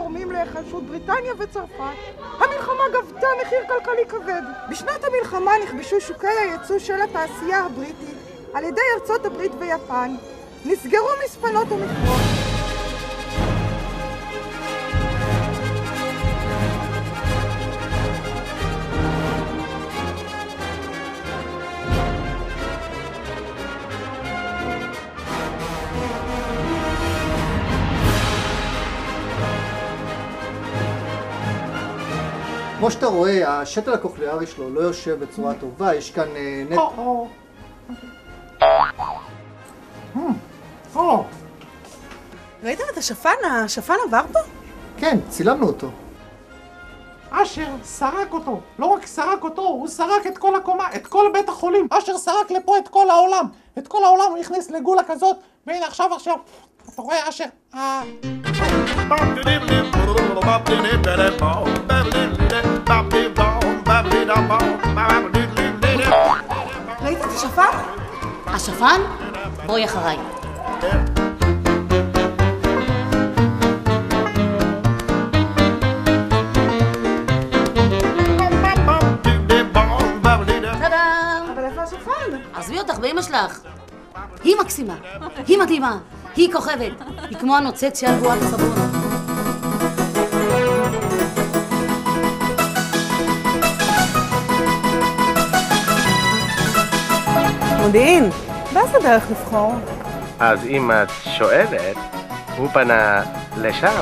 גורמים להיחלשות בריטניה וצרפת, המלחמה גבתה מחיר כלכלי כבד. בשנת המלחמה נכבשו שוקי הייצוא של התעשייה הבריטית על ידי ארצות הברית ויפן. נסגרו מספנות ומכרות. כמו שאתה רואה, השתל הקוכליארי שלו לא יושב בצורה טובה, יש כאן ראיתם את השפן? השפן עבר פה? כן, צילמנו אותו. אשר סרק אותו, לא רק סרק אותו, הוא סרק את כל הקומה, את כל בית החולים. אשר סרק לפה את כל העולם. את כל העולם הוא הכניס לגולה כזאת, והנה עכשיו, אתה רואה אשר? ראית את השפן? השפן? בואי אחריי. עזבי אותך באמא שלך. היא מקסימה, היא מדהימה, היא כוכבת, היא כמו הנוצץ שעל בועת הסבון. מודיעין, באיזה דרך לבחור? אז אם את שואלת, הוא פנה לשם.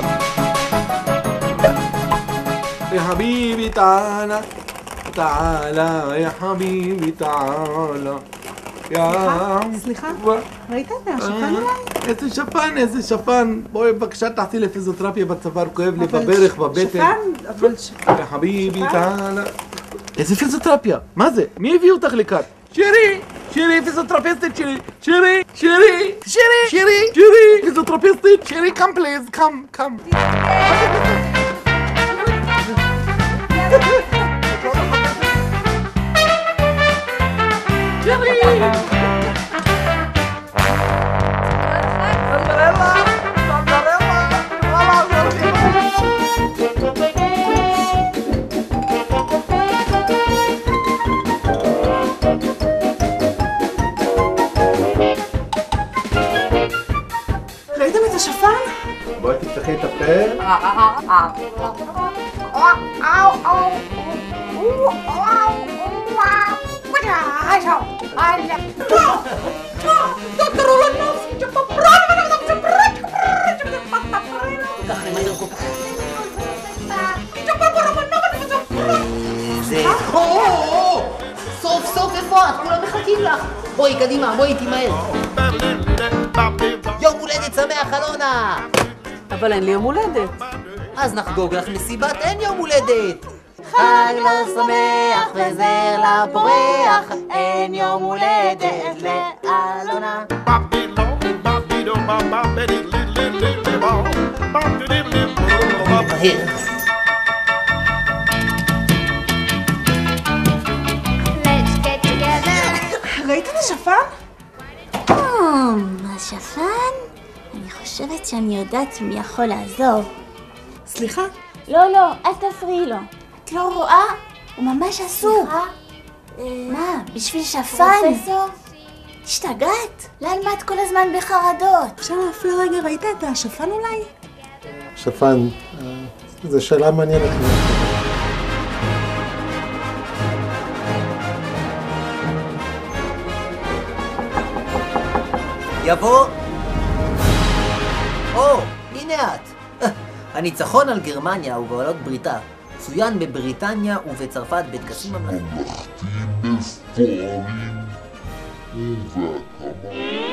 יא חביבי תעלה, תעלה, יא חביבי תעלה. סליחה, ראית את השפן אולי? איזה שפן, איזה שפן. בואי בבקשה תעשי לפיזיותרפיה בצוואר, כואב לי בברך, בבטן. שפן, אבל יא חביבי תעלה. איזה פיזיותרפיה? מה זה? מי הביא אותך לכאן? שירי! שירי, פיזיותרפיסטית שירי! שירי! שירי! שירי! שירי! שירי! פיזיותרפיסטית שירי, come please, come, come. שירי! ראיתם את השפן? בואי תפתחי את הפה. סוף סוף איפה את? כולם מחכים לך. בואי קדימה, בואי תימהר. יום הולדת שמח אלונה! אבל אין לי יום הולדת. אז נחגוג לך מסיבת אין יום הולדת. חג לא שמח וזר לא פורח, אין יום הולדת לאלונה. מהר. ראית את השפן? השפן? אני חושבת שאני יודעת מי יכול לעזור. סליחה? לא, אל תפריעי לו. את לא רואה? הוא ממש עסוק. מה? בשביל שפן? פרופסור? השתגעת? למה את כל הזמן בחרדות? עכשיו אפילו רגע, ראית את השפן אולי? שפן, זו שאלה מעניינת. יבוא. הנה את. הניצחון על גרמניה ובעלות בריתה צוין בבריטניה ובצרפת בטקסים ממלכתיים.